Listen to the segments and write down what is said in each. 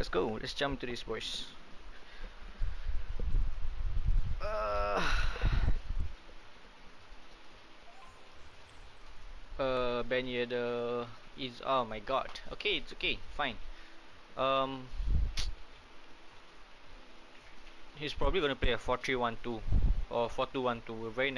Let's go. Let's jump to this, boys. Ben Yedder is. Oh my god. Okay, it's okay. Fine. Um, he's probably gonna play a 4-3-1-2 or 4-2-1-2. A very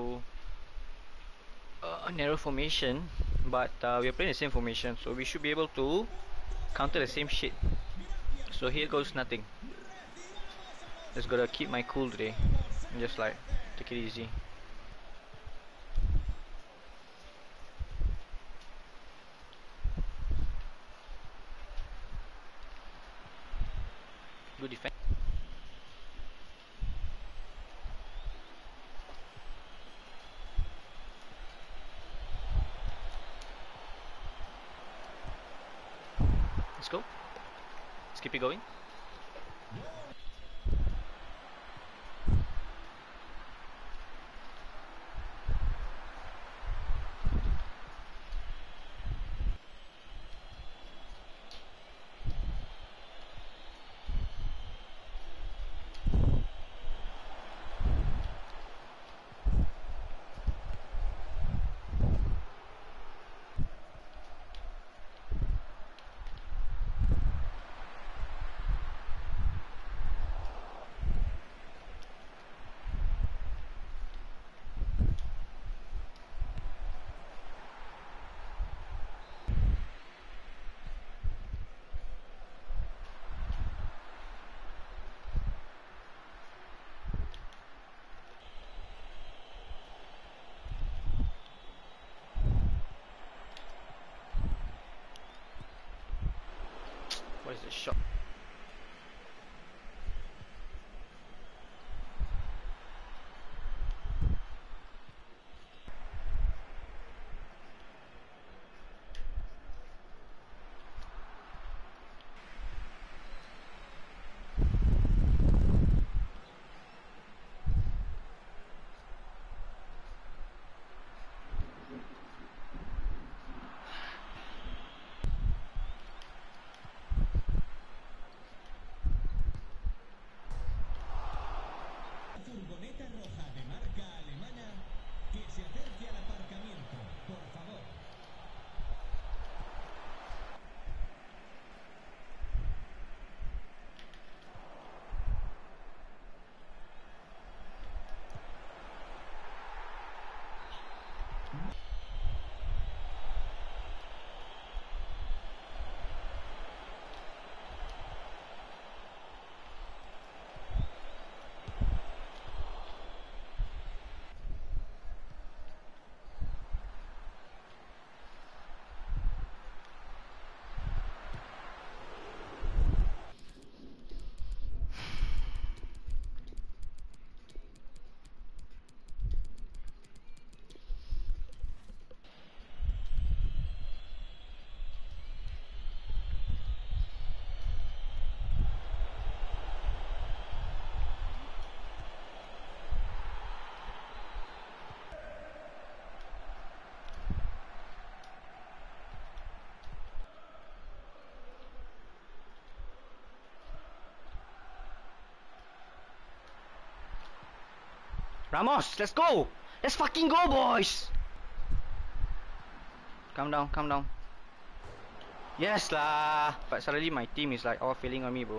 narrow formation, but we're playing the same formation, so we should be able to counter the same shit. So here goes nothing. Just gotta keep my cool today and just like take it easy. Good defense. Let's go. Let's keep it going. What is this shot? Furgoneta roja de marca alemana que se acerque al aparcamiento, por favor. Ramos, let's go! Let's fucking go, boys! Calm down, calm down. Yes lah! But suddenly my team is like all failing on me, bro.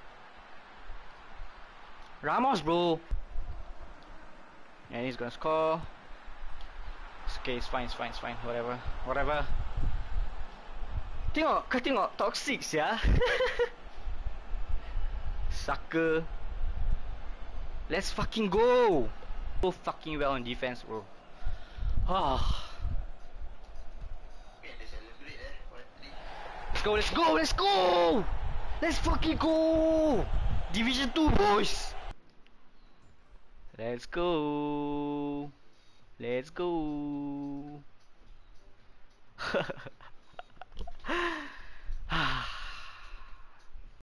Ramos, bro! And he's gonna score. It's okay, it's fine, it's fine, it's fine. Whatever, whatever. Tengok, kau tengok toxic ya. Sucker. Let's fucking go! So fucking well on defense, bro. Ah. Let's go, let's go, let's go! Let's fucking go! Division 2, boys! Let's go! Let's go!